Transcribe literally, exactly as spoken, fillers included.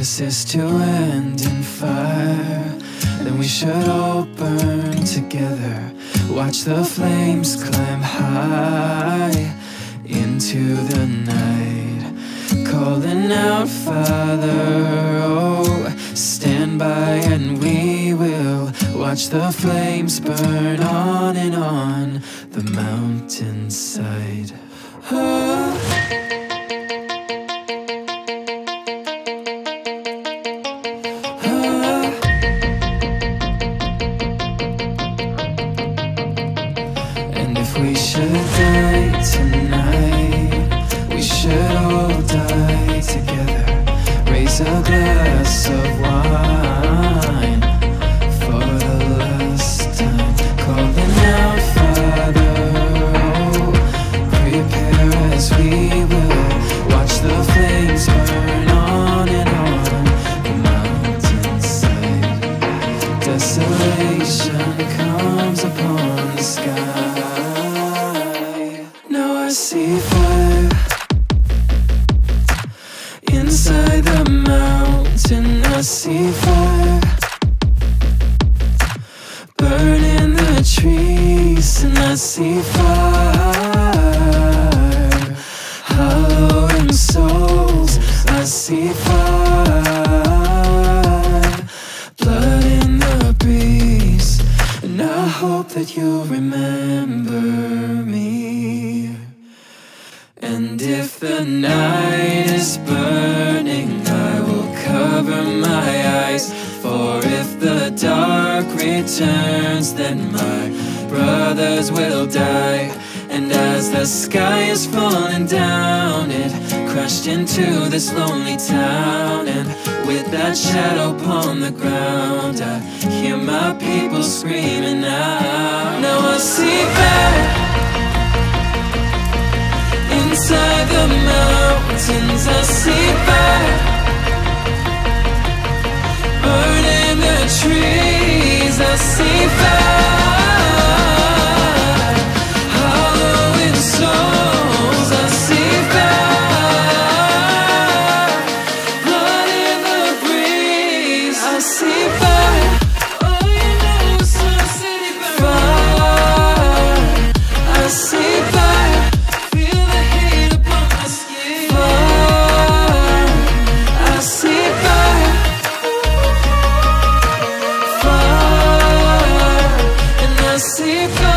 this is to end in fire, then we should all burn together. Watch the flames climb high into the night, calling out, Father, oh, stand by and we will watch the flames burn on and on the mountainside. Oh. We should die tonight, we should all die together. Raise a glass of wine for the last time, calling out, Father, oh, prepare as we will watch the flames burn on and on the mountainside. Desolation comes upon the sky. I see fire inside the mountain. I see fire burning the trees, and I see fire hollowing souls. I see fire, blood in the breeze, and I hope that you'll remember me. And if the night is burning, I will cover my eyes. For if the dark returns, then my brothers will die. And as the sky is falling down, it crashed into this lonely town. And with that shadow upon the ground, I hear my people screaming out. Now I see fire inside the mountains. I see fire burning the trees. I see fire hollowing souls. I see fire, blood in the breeze. I see fire. Oh, you know it's Sun City fire. I see fire. See